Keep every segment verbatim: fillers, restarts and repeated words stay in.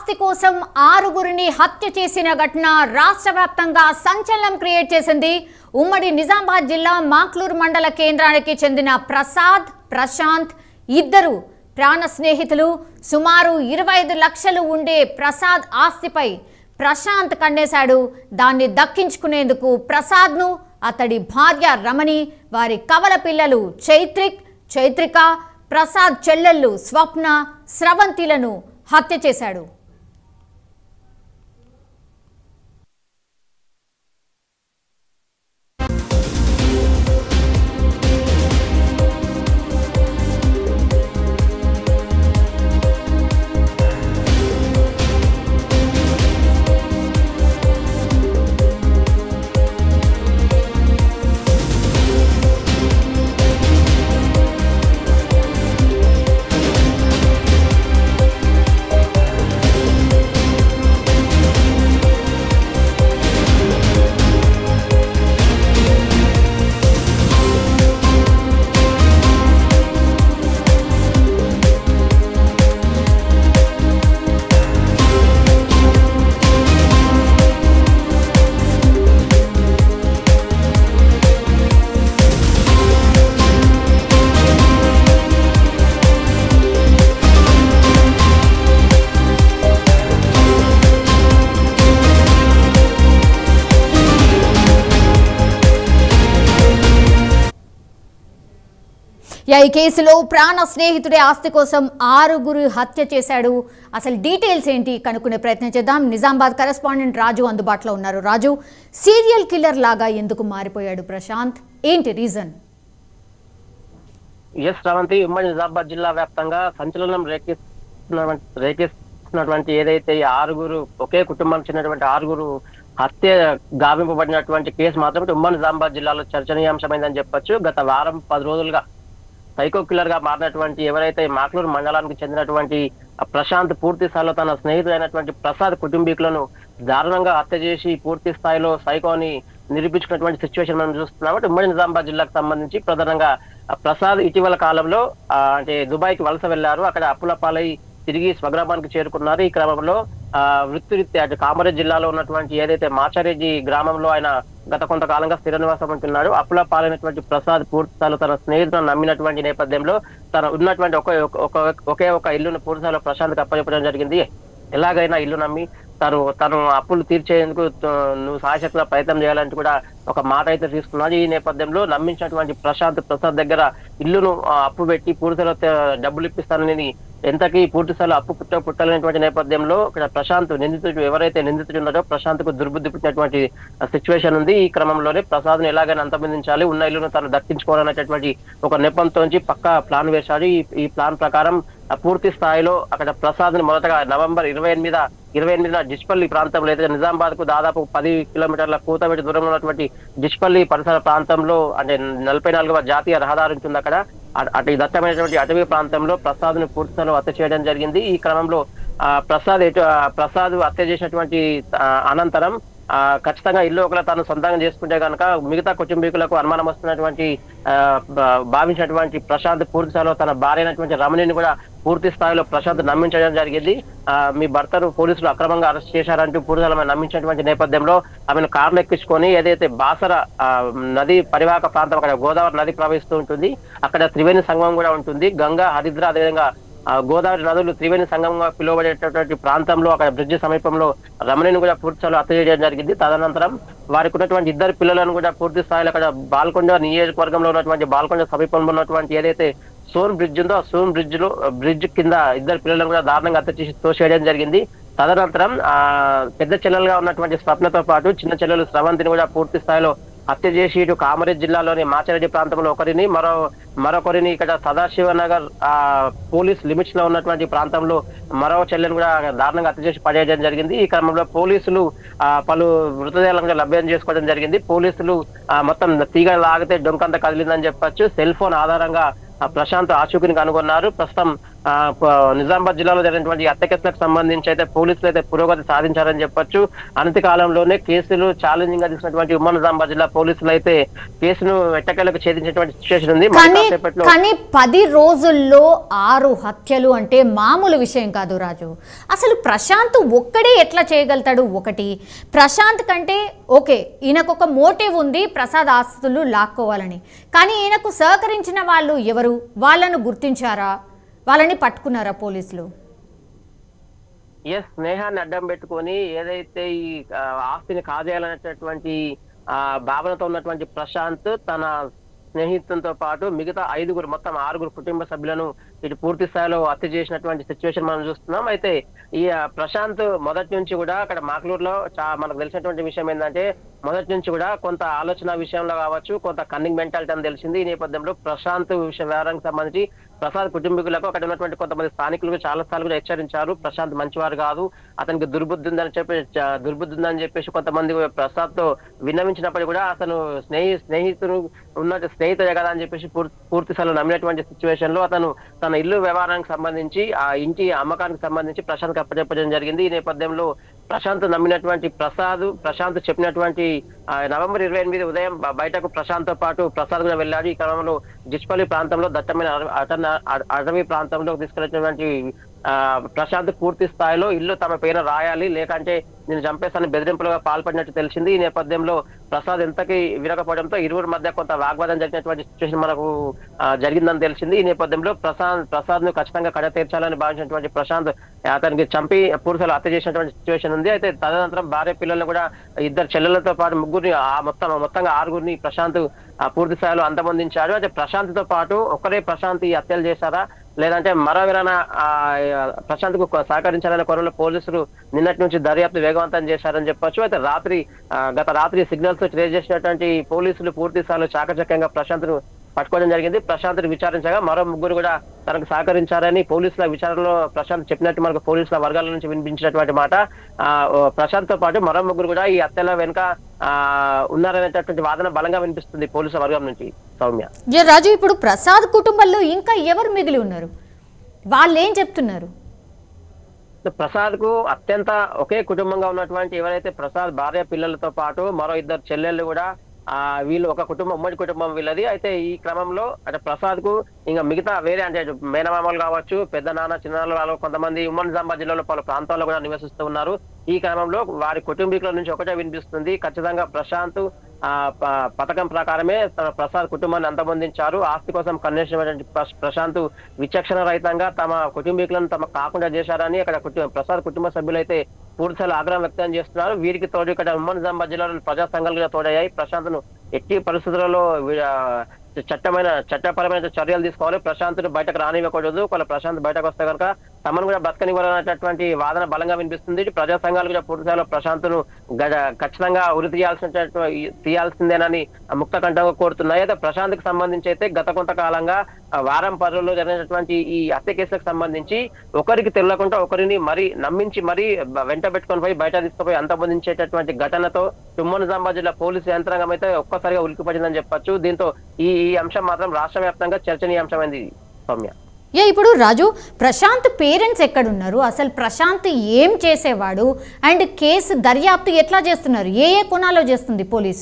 ఆస్తి కోసం ఆరుగురిని హత్య చేసిన ఘటన రాష్ట్ర వ్యాప్తంగా సంచలనం క్రియేట్ చేసింది. ఉమ్మడి నిజామాబాద్ జిల్లా మాక్లూరు మండల కేంద్రానికి చెందిన ప్రసాద్, ప్రశాంత్ ఇద్దరు ప్రాణ స్నేహితులు. సుమారు ఇరవై ఐదు లక్షలు ఉండే ప్రసాద్ ఆస్తిపై ప్రశాంత్ కన్నేశాడు. దాన్ని దక్కించుకునేందుకు ప్రసాద్ను, అతడి భార్య రమణి, వారి కవల పిల్లలు చైత్రిక్, చైత్రిక, ప్రసాద్ చెల్లెళ్ళు స్వప్న, స్రవంతిలను హత్య చేశాడు. ఈ కేసులో ప్రాణ స్నేహితుడి ఆస్తి కోసం ఆరుగురు హత్య చేశాడు. అసలు డీటెయిల్స్ ఏంటి కనుక్కునే ప్రయత్నం చేద్దాం. నిజామాబాద్ కరెస్పాండెంట్ రాజు అందుబాటులో ఉన్నారు. రాజు, సీరియల్ కిల్లర్ లాగా ఎందుకు మారిపోయాడు ప్రశాంత్? ఏంటి రీజన్? ఎస్ శ్రవంతి, ఉమ్మడి నిజామాబాద్ జిల్లా వ్యాప్తంగా సంచలనం రేకిస్తున్న రేకిస్తున్నటువంటి ఏదైతే ఆరుగురు ఒకే కుటుంబానికి చెందినటువంటి ఆరుగురు హత్య గావింపబడినటువంటి కేసు మాత్రం ఉమ్మడి నిజామాబాద్ జిల్లాలో చర్చనీయాంశమైందని చెప్పొచ్చు. గత వారం పది రోజులుగా సైకో కిల్లర్ గా మారినటువంటి ఎవరైతే మాక్లూరు మండలానికి చెందినటువంటి ప్రశాంత్ పూర్తి స్థాయిలో తన స్నేహితుడైనటువంటి ప్రసాద్ కుటుంబీకులను దారుణంగా హత్య చేసి పూర్తి స్థాయిలో సైకోని నిరూపించుకున్నటువంటి సిచ్యువేషన్ మనం చూస్తున్నాం. ఉమ్మడి నిజామాబాద్ జిల్లాకు సంబంధించి ప్రధానంగా ప్రసాద్ ఇటీవల కాలంలో అంటే దుబాయ్కి వలస వెళ్లారు. అక్కడ అప్పుల పాలై తిరిగి స్వగ్రామానికి చేరుకున్నారు. ఈ క్రమంలో ఆ వృత్తిరీత్యా అటు కామారెడ్డి జిల్లాలో ఉన్నటువంటి ఏదైతే మాచారెడ్డి గ్రామంలో ఆయన గత కొంతకాలంగా స్థిర నివాసం ఉంటున్నాడు. అప్పుల పాలైనటువంటి ప్రసాద్ పూర్తిస్థాయిలో తన స్నేహితులను నమ్మినటువంటి నేపథ్యంలో తన ఉన్నటువంటి ఒక ఒకే ఒక ఇల్లును పూర్తిస్థాయిలో ప్రశాంత్కి అప్పచెప్పడం జరిగింది. ఎలాగైనా ఇల్లు నమ్మి తను తను అప్పులు తీర్చేందుకు నువ్వు సాయశక్తిగా ప్రయత్నం చేయాలంటూ కూడా ఒక మాట అయితే తీసుకున్నాడు. ఈ నేపథ్యంలో నమ్మించినటువంటి ప్రశాంత్ ప్రసాద్ దగ్గర ఇల్లును అప్పు పెట్టి పూర్తిలో డబ్బులు ఇప్పిస్తానని ఎంతకీ పూర్తి స్థాయిలో అప్పు పుట్ట పుట్టాలనేటువంటి నేపథ్యంలో ఇక్కడ ప్రశాంత్ నిందితుడు ఎవరైతే నిందితుడు ఉన్నాడో ప్రశాంత్ కు దుర్బుద్ధి పుట్టినటువంటి సిచ్యువేషన్ ఉంది. ఈ క్రమంలోనే ప్రసాద్ ను ఎలాగైనా అంతమందించాలి, ఉన్న ఇల్లును తను దక్కించుకోవాలనేటటువంటి ఒక నెపంతో పక్కా ప్లాన్ వేశాడు. ఈ ప్లాన్ ప్రకారం పూర్తి స్థాయిలో అక్కడ ప్రసాద్ ని మొదటగా నవంబర్ ఇరవై ఎనిమిది ఇరవై ఎనిమిదిన డిచ్పల్లి ప్రాంతంలో అయితే నిజామాబాద్ కు దాదాపు పది కిలోమీటర్ల కూతబెట్టి దూరంలో ఉన్నటువంటి డిచ్పల్లి పరిసర ప్రాంతంలో అంటే నలభై నాలుగవ జాతీయ రహదారి ఉంటుంది. అక్కడ అటు దట్టమైనటువంటి అటవీ ప్రాంతంలో ప్రసాద్ ను పూర్తి స్థాయిలో హత్య చేయడం జరిగింది. ఈ క్రమంలో ఆ ప్రసాద్ ఎటు ప్రసాద్ హత్య చేసినటువంటి అనంతరం ఆ ఖచ్చితంగా ఇల్లు ఒకలా తాను సొంతంగా చేసుకుంటే కనుక మిగతా కుటుంబీకులకు అనుమానం వస్తున్నటువంటి ఆ భావించినటువంటి ప్రశాంత్ పూర్తి స్థాయిలో తన భార్య అయినటువంటి రమణిని కూడా పూర్తి స్థాయిలో ప్రశాంత్ నమ్మించడం జరిగింది. ఆ మీ భర్తను పోలీసులు అక్రమంగా అరెస్ట్ చేశారంటూ పూర్తిగా నమ్మించినటువంటి నేపథ్యంలో ఆమెను కార్లు ఎక్కించుకొని ఏదైతే బాసర నది పరివాహక ప్రాంతం అక్కడ గోదావరి నది ప్రవహిస్తూ ఉంటుంది, అక్కడ త్రివేణి సంగమం కూడా ఉంటుంది. గంగా, హరిద్ర, అదేవిధంగా గోదావరి నదులు త్రివేణి సంగమంగా పిలువబడేటటువంటి ప్రాంతంలో అక్కడ బ్రిడ్జ్ సమీపంలో రమణిని కూడా పూర్తి స్థాయిలో హత్య చేయడం జరిగింది. తదనంతరం వారికి ఉన్నటువంటి ఇద్దరు పిల్లలను కూడా పూర్తి స్థాయిలో అక్కడ బాల్కొండ నియోజకవర్గంలో ఉన్నటువంటి బాల్కొండ సమీపంలో ఉన్నటువంటి ఏదైతే సోన్ బ్రిడ్జ్ ఉందో ఆ సోన్ బ్రిడ్జ్ లో బ్రిడ్జ్ కింద ఇద్దరు పిల్లలను కూడా దారుణంగా హత్య చేసి తోసేయడం జరిగింది. తదనంతరం ఆ పెద్ద చెల్లెలుగా ఉన్నటువంటి స్వప్నతో పాటు చిన్న చెల్లెలు స్రవంతిని కూడా పూర్తి స్థాయిలో హత్య చేసి ఇటు కామారెడ్డి జిల్లాలోని మాచారెడ్డి ప్రాంతంలో ఒకరిని మరో మరొకరిని ఇక్కడ సదాశివనగర్ ఆ పోలీస్ లిమిట్స్ లో ఉన్నటువంటి ప్రాంతంలో మరో చెల్లెని కూడా దారుణంగా హత్య చేసి పడేయడం జరిగింది. ఈ క్రమంలో పోలీసులు ఆ పలు మృతదేహాలను కూడా లభ్యం చేసుకోవడం జరిగింది. పోలీసులు ఆ మొత్తం తీగ లాగితే డొంకంతా కదిలిందని చెప్పొచ్చు. సెల్ ఫోన్ ఆధారంగా ప్రశాంత్ ఆచూకీని కనుగొన్నారు. ప్రస్తుతం ఆ నిజామాబాద్ జిల్లాలో జరిగినటువంటి హత్య కేసులకు సంబంధించి అయితే పోలీసులు అయితే పురోగతి సాధించారని చెప్పొచ్చు. అనతి కాలంలోనే కేసులు ఛాలెంజింగ్ గా తీసుకున్నటువంటి ఉమ్మడి నిజామాబాద్ జిల్లా పోలీసులు అయితే కేసును ఎట్టకేలకు ఛేదించినటువంటి సిచ్యువేషన్ ఉంది. కానీ పది రోజుల్లో ఆరు హత్యలు అంటే మామూలు విషయం కాదు రాజు. అసలు ప్రశాంత్ ఒక్కడే ఎట్లా చేయగలుగుతాడు? ఒకటి, ప్రశాంత్ కంటే ఓకే ఈయనకు ఒక మోటివ్ ఉంది ప్రసాద్ ఆస్తులు లాక్కోవాలని, కానీ ఈయనకు సహకరించిన వాళ్ళు ఎవరు? వాళ్ళను గుర్తించారా? వాళ్ళని పట్టుకున్నారా పోలీసులు? ఎస్, స్నేహాన్ని అడ్డం పెట్టుకొని ఏదైతే ఈ ఆస్తిని కాజేయాలనేటటువంటి ఆ భావనతో ఉన్నటువంటి ప్రశాంత్ తన స్నేహితులతో పాటు మిగతా ఐదుగురు మొత్తం ఆరుగురు కుటుంబ సభ్యులను ఇటు పూర్తి స్థాయిలో హత్య చేసినటువంటి సిచ్యువేషన్ మనం చూస్తున్నాం. అయితే ఈ ప్రశాంత్ మొదటి నుంచి కూడా అక్కడ మాక్లూరులో చా మనకు తెలిసినటువంటి విషయం ఏంటంటే మొదటి నుంచి కూడా కొంత ఆలోచన విషయంలో కావచ్చు, కొంత కన్నింగ్ మెంటాలిటీ అని తెలిసింది. ఈ నేపథ్యంలో ప్రశాంత్ విషయ వ్యవహారానికి సంబంధించి ప్రసాద్ కుటుంబీకులకు అక్కడ ఉన్నటువంటి కొంతమంది స్థానికులకు చాలా సార్లు కూడా హెచ్చరించారు. ప్రశాంత్ మంచివారు కాదు, అతనికి దుర్బుద్ధి ఉందని చెప్పి దుర్బుద్ధి ఉందని చెప్పేసి కొంతమంది ప్రసాద్ తో విన్నవించినప్పటికీ కూడా అతను స్నేహి స్నేహితుడు ఉన్నట్టు స్నేహితుడే కదా అని చెప్పేసి పూర్తి స్థాయిలో నమ్మినటువంటి సిచ్యువేషన్ లో అతను తన ఇల్లు వ్యవహారానికి సంబంధించి ఆ ఇంటి అమ్మకానికి సంబంధించి ప్రశాంత్ అప్పచెప్పడం జరిగింది. ఈ నేపథ్యంలో ప్రశాంత్ నమ్మినటువంటి ప్రసాద్ ప్రశాంత్ చెప్పినటువంటి నవంబర్ ఇరవై ఎనిమిది ఉదయం బయటకు ప్రశాంత్ తో పాటు ప్రసాద్ కూడా వెళ్ళాడు. ఈ క్రమంలో జిచ్పల్లి ప్రాంతంలో దట్టమైన అటవీ ప్రాంతంలో తీసుకెళ్లినటువంటి ఆ ప్రశాంత్ పూర్తి స్థాయిలో ఇల్లు తమ పేరు రాయాలి, లేకంటే నేను చంపేస్తాను బెదిరింపులుగా పాల్పడినట్టు తెలిసింది. ఈ నేపథ్యంలో ప్రసాద్ ఎంతకి వినకపోవడంతో ఇరువురి మధ్య కొంత వాగ్వాదం జరిగినటువంటి సిచ్యువేషన్ మనకు జరిగిందని తెలిసింది. ఈ నేపథ్యంలో ప్రసాద్ ప్రసాద్ ను ఖచ్చితంగా కడ తీర్చాలని భావించినటువంటి ప్రశాంత్ అతనికి చంపి పూర్తిలో హత్య చేసినటువంటి సిచ్యువేషన్ ఉంది. అయితే తదనంతరం భార్య పిల్లలను కూడా ఇద్దరు చెల్లెలతో పాటు ముగ్గురిని ఆ మొత్తం మొత్తంగా ఆరుగురిని ప్రశాంత్ పూర్తి స్థాయిలో అంతమొందించాడు. అయితే ప్రశాంత్ తో పాటు ఒకరే ప్రశాంత్ ఈ హత్యలు చేశారా లేదంటే మరో ఎవరైనా ప్రశాంత్ కు సహకరించాలనే కోణంలో పోలీసులు నిన్నటి నుంచి దర్యాప్తు వేగవంతం చేశారని చెప్పొచ్చు. అయితే రాత్రి గత రాత్రి సిగ్నల్స్ ట్రేస్ చేసినటువంటి పోలీసులు పూర్తి స్థాయిలో చాకచక్యంగా ప్రశాంత్ ను పట్టుకోవడం జరిగింది. ప్రశాంత్ విచారించగా మరో ముగ్గురు కూడా తనకు సహకరించారని పోలీసుల విచారణలో ప్రశాంత్ చెప్పినట్టు మనకు పోలీసుల వర్గాల నుంచి వినిపించినటువంటి మాట. ఆ ప్రశాంత్ తో పాటు మరో ముగ్గురు కూడా ఈ హత్యల వెనుక ఆ ఉన్నారనేటటువంటి వాదన బలంగా వినిపిస్తుంది పోలీసుల వర్గం నుంచి. సౌమ్య రాజు, ఇప్పుడు ప్రసాద్ కుటుంబంలో ఇంకా ఎవరు మిగిలి ఉన్నారు? వాళ్ళు ఏం చెప్తున్నారు? ప్రసాద్ కు అత్యంత ఒకే కుటుంబంగా ఉన్నటువంటి ఎవరైతే ప్రసాద్ భార్య పిల్లలతో పాటు మరో ఇద్దరు చెల్లెళ్ళు కూడా ఆ వీళ్ళు ఒక కుటుంబం ఉమ్మడి కుటుంబం వీళ్ళది. అయితే ఈ క్రమంలో అంటే ప్రసాద్ కు ఇంకా మిగతా వేరే అంటే మేనమామలు కావచ్చు, పెద్ద నాన్న చిన్న కొంతమంది ఉమ్మడి నిజామాబాద్ జిల్లాలో పలు ప్రాంతాల్లో కూడా నివసిస్తూ ఉన్నారు. ఈ క్రమంలో వారి కుటుంబీకుల నుంచి ఒకటే వినిపిస్తుంది, ఖచ్చితంగా ప్రశాంత్ ఆ పథకం ప్రకారమే తన ప్రసాద్ కుటుంబాన్ని అంతమొందించారు. ఆస్తి కోసం కన్నేసినటువంటి ప్రశాంత్ విచక్షణ రహితంగా తమ కుటుంబీకులను తమ కాకుండా చేశారని అక్కడ ప్రసాద్ కుటుంబ సభ్యులైతే పూర్తిస్థాయిలో ఆగ్రహం వ్యక్తం చేస్తున్నారు. వీరికి తోడు ఇక్కడ ఉమ్మడి నిజామాబాద్ జిల్లాలో ప్రజా సంఘాలు కూడా తోడయ్యాయి. ప్రశాంత్ ను ఎట్టి పరిస్థితులలో చట్టమైన చట్టపరమైన చర్యలు తీసుకోవాలి, ప్రశాంత్ ను బయటకు రానివ్వకూడదు. ఒకవేళ ప్రశాంత్ బయటకు వస్తే కనుక తమను కూడా బతకనివ్వాలనేటటువంటి వాదన బలంగా వినిపిస్తుంది. ప్రజా సంఘాలు కూడా పూర్తి స్థాయిలో ప్రశాంత్ ను ఖచ్చితంగా ఉరి తీయాల్సిన తీయాల్సిందేనని ముక్త కంఠంగా కోరుతున్నాయి. అయితే ప్రశాంత్ కి సంబంధించి అయితే గత కొంతకాలంగా వారం పరువుల్లో జరిగినటువంటి ఈ హత్య కేసులకు సంబంధించి ఒకరికి తెలియకుండా ఒకరిని మరీ నమ్మించి మరీ వెంట పెట్టుకొని పోయి బయట తీసుకుపోయి అంతమొందించేటటువంటి ఘటనతో ఉమ్మడి నిజామాబాద్ జిల్లా పోలీసు యంత్రాంగం అయితే ఒక్కసారిగా ఉలిక్కిపడిందని చెప్పొచ్చు. దీంతో ఈ ఈ అంశం మాత్రం రాష్ట్ర వ్యాప్తంగా చర్చనీయాంశమైంది. సౌమ్య, ఏ ఇప్పుడు రాజు, ప్రశాంత్ పేరెంట్స్ ఎక్కడున్నారు? అసలు ప్రశాంత్ ఏం చేసేవాడు? అండ్ కేసు దర్యాప్తు ఎట్లా చేస్తున్నారు? ఏ ఏ కోణాల్లో చేస్తుంది పోలీస్?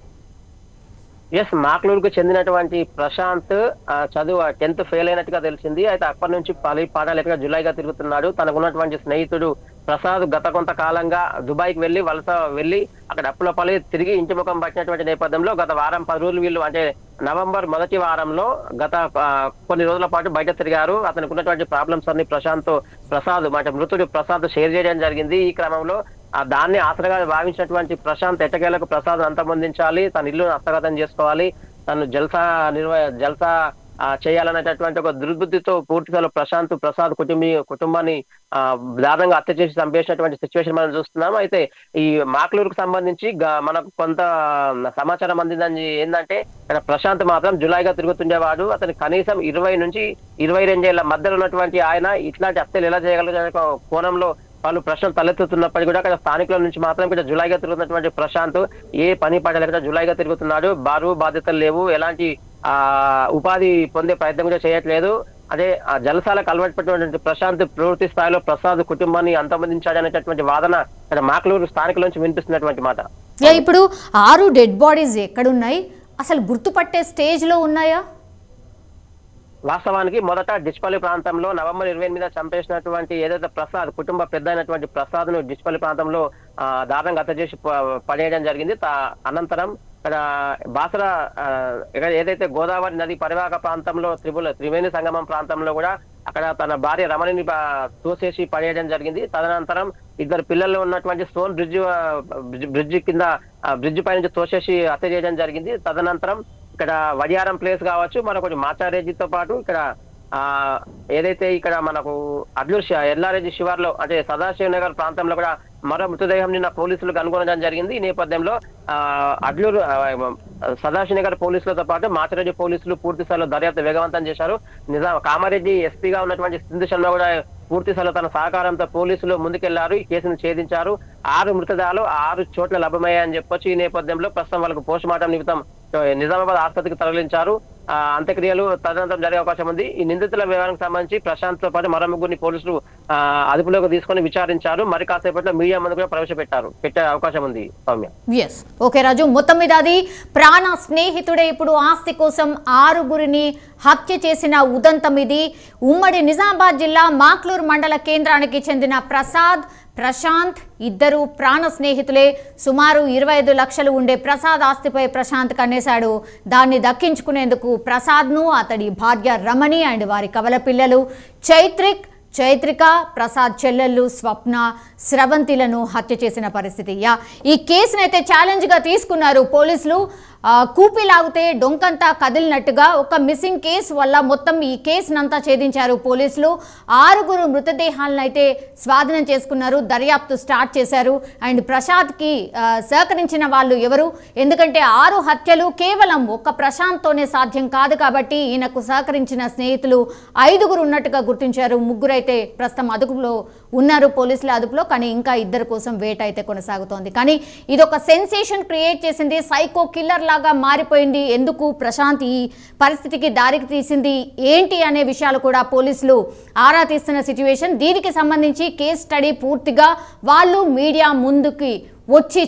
ఎస్, మాక్లూరుకు చెందినటువంటి ప్రశాంత్ చదువు టెన్త్ ఫెయిల్ అయినట్టుగా తెలిసింది. అయితే అప్పటి నుంచి పలి పాఠాలు జులైగా తిరుగుతున్నాడు. తనకు ఉన్నటువంటి స్నేహితుడు ప్రసాద్ గత కొంతకాలంగా దుబాయ్కి వెళ్లి వలస వెళ్లి అక్కడ అప్పుల పలి తిరిగి ఇంటి ముఖం పట్టినటువంటి నేపథ్యంలో గత వారం పది రోజులు వీళ్ళు అంటే నవంబర్ మొదటి వారంలో గత కొన్ని రోజుల పాటు బయట తిరిగారు. అతనికి ఉన్నటువంటి ప్రాబ్లమ్స్ అన్ని ప్రశాంత్ ప్రసాద్ అంటే మృతుడు ప్రసాద్ షేర్ చేయడం జరిగింది. ఈ క్రమంలో ఆ దాన్ని ఆసరగా భావించినటువంటి ప్రశాంత్ ఎట్టకేలకు ప్రసాద్ అంతమొందించాలి, తన ఇల్లు హస్తగతం చేసుకోవాలి, తను జల్సా నిర్వ జల్సా చేయాలనేటటువంటి ఒక దుర్బుద్ధితో పూర్తిగా ప్రశాంత్ ప్రసాద్ కుటుంబీ కుటుంబాన్ని ఆ దారుణంగా హత్య చేసి చంపేసినటువంటి సిచ్యువేషన్ మనం చూస్తున్నాం. అయితే ఈ మాక్లూరుకు సంబంధించి మనకు కొంత సమాచారం అందిందని ఏంటంటే ప్రశాంత్ మాత్రం జులైగా తిరుగుతుండేవాడు. అతను కనీసం ఇరవై నుంచి ఇరవై రెండేళ్ల మధ్యలో ఉన్నటువంటి ఆయన ఇట్లాంటి హత్యలు ఎలా చేయగలిగే కోణంలో వాళ్ళు ప్రశ్నలు తలెత్తుతున్నప్పటికీ కూడా అక్కడ స్థానికుల నుంచి మాత్రం ఇక్కడ జులైగా తిరుగుతున్నటువంటి ప్రశాంత్ ఏ పని పడలేక జులైగా తిరుగుతున్నాడు. బరువు బాధ్యతలు లేవు, ఎలాంటి ఆ ఉపాధి పొందే ప్రయత్నం కూడా చేయట్లేదు. అదే ఆ జలసాలకు అలవాటు పెట్టినటువంటి ప్రశాంత్ పూర్తి స్థాయిలో ప్రసాద్ కుటుంబాన్ని అంతమొందించాడనేటటువంటి వాదన ఇక్కడ మాక్లూరు స్థానికుల నుంచి వినిపిస్తున్నటువంటి మాట. ఇప్పుడు ఆరు డెడ్ బాడీస్ ఎక్కడున్నాయి, అసలు గుర్తుపట్టే స్టేజ్ లో ఉన్నాయా? వాస్తవానికి మొదట డిచ్పల్లి ప్రాంతంలో నవంబర్ ఇరవై ఎనిమిది చంపేసినటువంటి ఏదైతే ప్రసాద్ కుటుంబ పెద్ద అయినటువంటి ప్రసాద్ ను డిచ్పల్లి ప్రాంతంలో ఆ దారుణంగా హత్య చేసి పడేయడం జరిగింది. అనంతరం ఇక్కడ బాసర ఏదైతే గోదావరి నది పరివాహక ప్రాంతంలో త్రిపుల త్రివేణి సంగమం ప్రాంతంలో కూడా అక్కడ తన భార్య రమణిని తోసేసి పడేయడం జరిగింది. తదనంతరం ఇద్దరు పిల్లలు ఉన్నటువంటి స్టోన్ బ్రిడ్జ్ బ్రిడ్జ్ కింద బ్రిడ్జ్ పై నుంచి తోసేసి హత్య చేయడం జరిగింది. తదనంతరం ఇక్కడ వడియారం ప్లేస్ కావచ్చు, మరొకటి మాచారెడ్డితో పాటు ఇక్కడ ఆ ఏదైతే ఇక్కడ మనకు అడ్లూరు ఎల్లారెడ్డి శివార్లో అంటే సదాశివ నగర్ ప్రాంతంలో కూడా మరో మృతదేహం నిన్న పోలీసులు కనుగొనడం జరిగింది. ఈ నేపథ్యంలో ఆ అడ్లూరు సదాశివ నగర్ పోలీసులతో పాటు మాచారెడ్డి పోలీసులు పూర్తి స్థాయిలో దర్యాప్తు వేగవంతం చేశారు. నిజాం కామారెడ్డి ఎస్పీగా ఉన్నటువంటి సింధు శర్మ కూడా పూర్తి స్థాయిలో తన సహకారంతో పోలీసులు ముందుకెళ్లారు, ఈ కేసును ఛేదించారు. ఆరు మృతదేహాలు ఆరు చోట్ల లభ్యమయ్యాయని చెప్పొచ్చు. ఈ నేపథ్యంలో ప్రస్తుతం వాళ్ళకు పోస్ట్ మార్టం నిమిత్తం నిజామాబాద్ ఆసుపత్రికి తరలించారు. ఆ అంత్యక్రియలు తదనంతరం జరిగే అవకాశం ఉంది. ఈ నిందితుల వివరానికి సంబంధించి ప్రశాంత్ తో పాటు మరో ముగ్గురిని పోలీసులు ఆ అదుపులోకి తీసుకొని విచారించారు. మరి కాసేపట్లో మీడియా ముందు కూడా ప్రవేశపెట్టారు పెట్టే అవకాశం ఉంది. సౌమ్య. ఎస్ ఓకే రాజు, మొత్తం మీద అది ప్రాణ స్నేహితుడే ఇప్పుడు ఆస్తి కోసం ఆరుగురిని హత్య చేసిన ఉదంతం ఇది. ఉమ్మడి నిజామాబాద్ జిల్లా మాక్లూరు మండల కేంద్రానికి చెందిన ప్రసాద్ ప్రశాంత్ ఇద్దరు ప్రాణ స్నేహితులే. సుమారు ఇరవై ఐదు లక్షలు ఉండే ప్రసాద్ ఆస్తిపై ప్రశాంత్ కన్నేశాడు. దాన్ని దక్కించుకునేందుకు ప్రసాద్ను అతడి భార్య రమణి అండ్ వారి కవల పిల్లలు చైత్రిక్ చైత్రిక ప్రసాద్ చెల్లెళ్ళు స్వప్న స్రవంతిలను హత్య చేసిన పరిస్థితి. యా ఈ కేసునైతే ఛాలెంజ్గా తీసుకున్నారు పోలీసులు. కూపి లాగితే డొంకంతా కదిలినట్టుగా ఒక మిస్సింగ్ కేసు వల్ల మొత్తం ఈ కేసునంతా ఛేదించారు పోలీసులు. ఆరుగురు మృతదేహాలను అయితే స్వాధీనం చేసుకున్నారు, దర్యాప్తు స్టార్ట్ చేశారు. అండ్ ప్రసాద్కి సహకరించిన వాళ్ళు ఎవరు, ఎందుకంటే ఆరు హత్యలు కేవలం ఒక్క ప్రశాంత్తోనే సాధ్యం కాదు కాబట్టి ఈయనకు సహకరించిన స్నేహితులు ఐదుగురు ఉన్నట్టుగా గుర్తించారు. ముగ్గురు అయితే ప్రస్తుతం అదుపులో ఉన్నారు పోలీసుల అదుపులో, కానీ ఇంకా ఇద్దరు కోసం వేట అయితే కొనసాగుతోంది. కానీ ఇది ఒక సెన్సేషన్ క్రియేట్ చేసింది, సైకో కిల్లర్ లాగా మారిపోయింది. ఎందుకు ప్రశాంత్ ఈ పరిస్థితికి దారికి తీసింది ఏంటి అనే విషయాలు కూడా పోలీసులు ఆరా తీస్తున్న సిచ్యువేషన్. దీనికి సంబంధించి కేస్ స్టడీ పూర్తిగా వాళ్ళు మీడియా ముందుకి వచ్చి